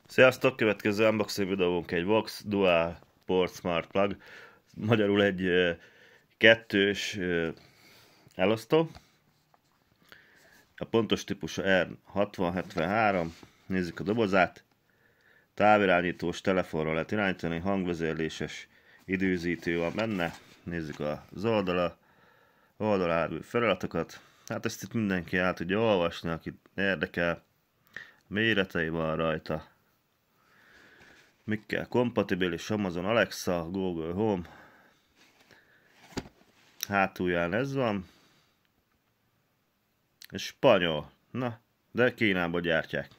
Sziasztok! Következő unboxing videónk egy Vox Dual Port Smart Plug, magyarul egy kettős elosztó. A pontos típusa R6073, nézzük a dobozát. Távirányítós, telefonról lehet irányítani, hangvezérléses időzítő van benne. Nézzük az oldalán feladatokat. Hát ezt itt mindenki el tudja olvasni, akit érdekel. Méretei van rajta. Mikkel kompatibilis, Amazon Alexa, Google Home. Hátulján ez van. És spanyol. Na, de Kínába gyártják.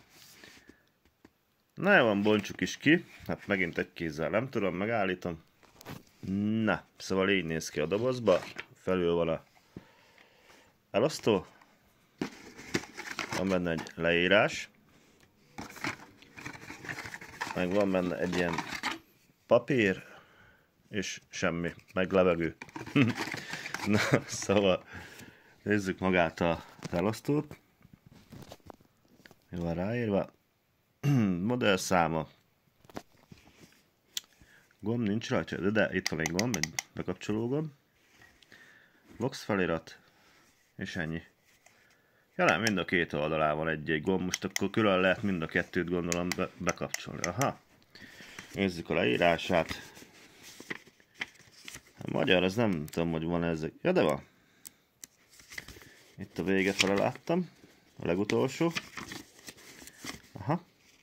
Na jó van, bontsuk is ki. Hát megint egy kézzel nem tudom, megállítom. Na, szóval így néz ki a dobozba. Felül van a elosztó. Van benne egy leírás. Meg van benne egy ilyen papír, és semmi, meg levegő. Na, szóval nézzük magát a elosztót. Mi van ráírva? Modellszáma. Gomb nincs rajta, de itt van egy gomb, egy bekapcsoló gomb. Vox felirat, és ennyi. Ja nem, mind a két oldalán van egy gomb, most akkor külön lehet mind a kettőt gondolom bekapcsolni. Aha. Nézzük a leírását. A magyar, az nem tudom, hogy van ezek. Ja, de van. Itt a vége fele láttam. A legutolsó. Aha.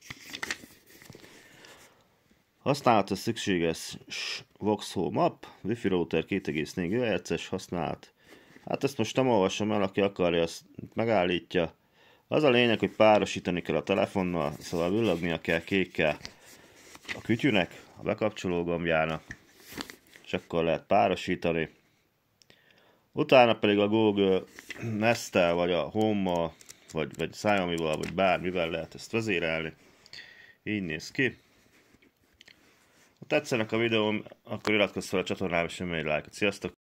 Használata szükséges Vox Home App, Wi-Fi router 2,4 GHz-es használat. Hát ezt most nem olvasom el, aki akarja, azt megállítja. Az a lényeg, hogy párosítani kell a telefonnal, szóval villognia kell kékkel a kütyűnek, a bekapcsoló gombjának, és akkor lehet párosítani. Utána pedig a Google Nest-tel, vagy a Home-mal, vagy Xiaomi-val, vagy bármivel lehet ezt vezérelni. Így néz ki. Ha tetszenek a videóm, akkor iratkozz fel a csatornámra és nyomj egy lájkot. Sziasztok!